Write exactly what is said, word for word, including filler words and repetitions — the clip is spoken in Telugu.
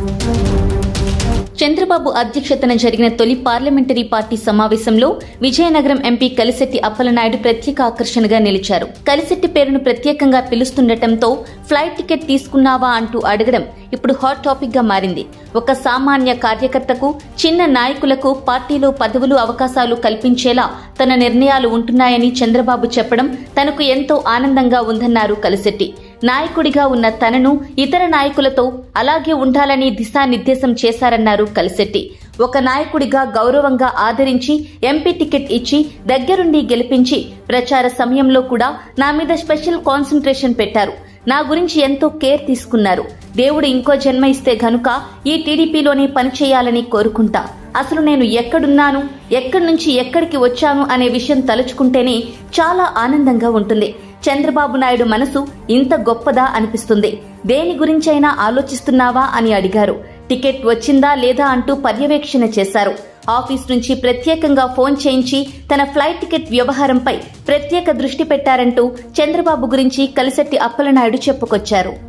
చంద్రబాబు అధ్యక్షతన జరిగిన తొలి పార్లమెంటరీ పార్టీ సమావేశంలో విజయనగరం ఎంపీ కలిశెట్టి అప్పలనాయుడు ప్రత్యేక ఆకర్షణగా నిలిచారు. కలిశెట్టి పేరును ప్రత్యేకంగా పిలుస్తుండటంతో ఫ్లైట్ టికెట్ తీసుకున్నావా అంటూ అడగడం ఇప్పుడు హాట్ టాపిక్ గా మారింది. ఒక సామాన్య కార్యకర్తకు, చిన్న నాయకులకు పార్టీలో పదవులు, అవకాశాలు కల్పించేలా తన నిర్ణయాలు ఉంటున్నాయని చంద్రబాబు చెప్పడం తనకు ఎంతో ఆనందంగా ఉందన్నారు కలిశెట్టి. నాయకుడిగా ఉన్న తనను ఇతర నాయకులతో అలాగే ఉండాలని దిశానిర్దేశం చేశారన్నారు కలిశెట్టి. ఒక నాయకుడిగా గౌరవంగా ఆదరించి ఎంపీ టికెట్ ఇచ్చి దగ్గరుండి గెలిపించి ప్రచార సమయంలో కూడా నా మీద స్పెషల్ కాన్సంట్రేషన్ పెట్టారు. నా గురించి ఎంతో కేర్ తీసుకున్నారు. దేవుడు ఇంకో జన్మ ఇస్తే గనుక ఈ టీడీపీలోనే పనిచేయాలని కోరుకుంటా. అసలు నేను ఎక్కడున్నాను, ఎక్కడి నుంచి ఎక్కడికి వచ్చాను అనే విషయం తలుచుకుంటేనే చాలా ఆనందంగా ఉంటుంది. చంద్రబాబు నాయుడు మనసు ఇంత గొప్పదా అనిపిస్తుంది. దేని గురించైనా ఆలోచిస్తున్నావా అని అడిగారు. టికెట్ వచ్చిందా లేదా అంటూ పర్యవేక్షణ చేశారు. ఆఫీస్ నుంచి ప్రత్యేకంగా ఫోన్ చేయించి తన ఫ్లైట్ టికెట్ వ్యవహారంపై ప్రత్యేక దృష్టి పెట్టారంటూ చంద్రబాబు గురించి కలిశెట్టి అప్పలనాయుడు చెప్పుకొచ్చారు.